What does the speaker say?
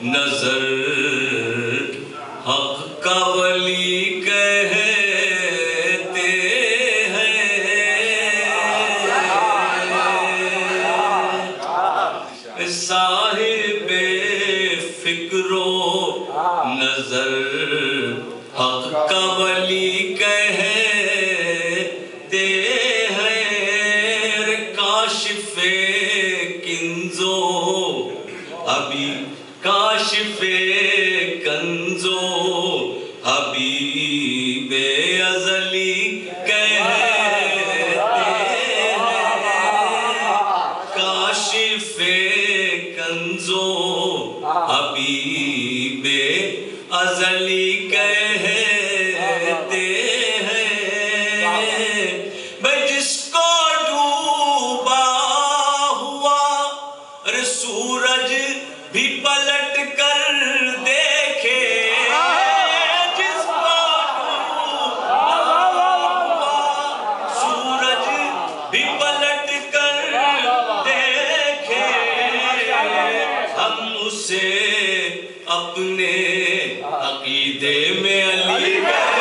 نظر حق کا ولی کہتے ہیں صاحب فکر و نظر حق کا ولی کہتے ہیں کاشف کنزو ابھی کاشف کنزو حبیب ازلی کہتے ہیں کاشف کنزو حبیب ازلی کہتے ہیں جس کو ڈوبا ہوا سورج بھی پلٹ کر دیکھے جس کو ڈوبا ہوا سورج بھی پلٹ کر دیکھے ہم اسے اپنے عقیدے میں علی